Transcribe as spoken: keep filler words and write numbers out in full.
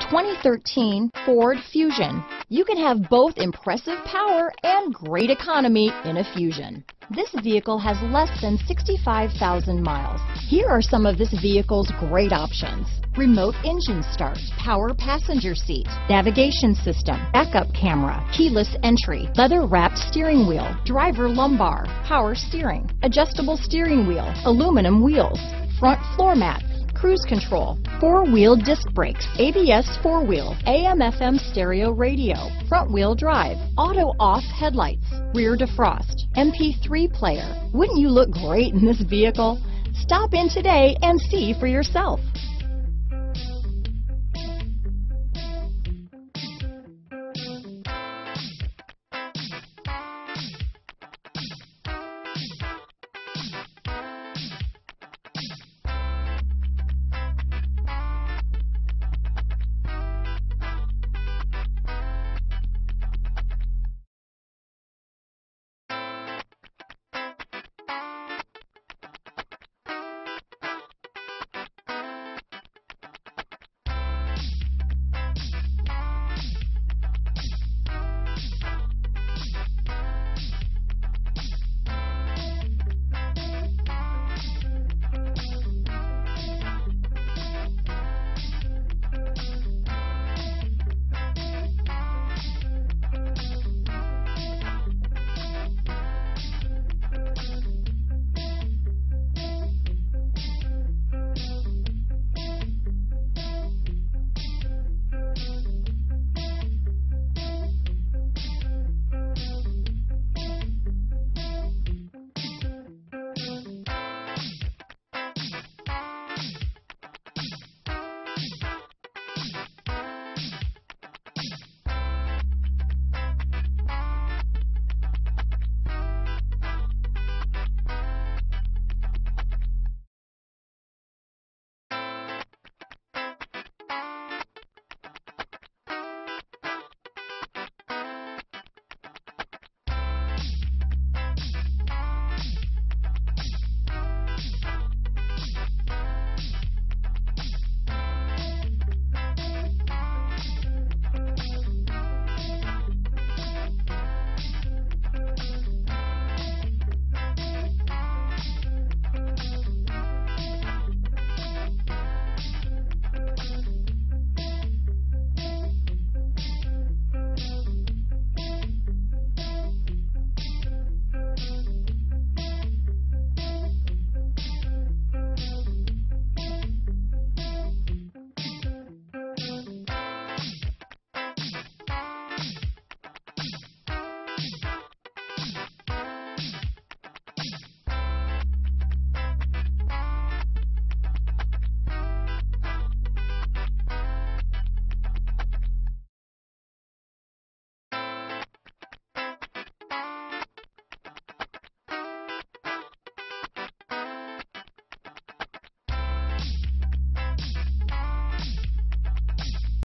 twenty thirteen Ford Fusion. You can have both impressive power and great economy in a Fusion. This vehicle has less than sixty-five thousand miles. Here are some of this vehicle's great options: remote engine start, power passenger seat, navigation system, backup camera, keyless entry, leather-wrapped steering wheel, driver lumbar, power steering, adjustable steering wheel, aluminum wheels, front floor mats, cruise control, four-wheel disc brakes, A B S four-wheel, A M F M stereo radio, front-wheel drive, auto-off headlights, rear defrost, M P three player. Wouldn't you look great in this vehicle? Stop in today and see for yourself.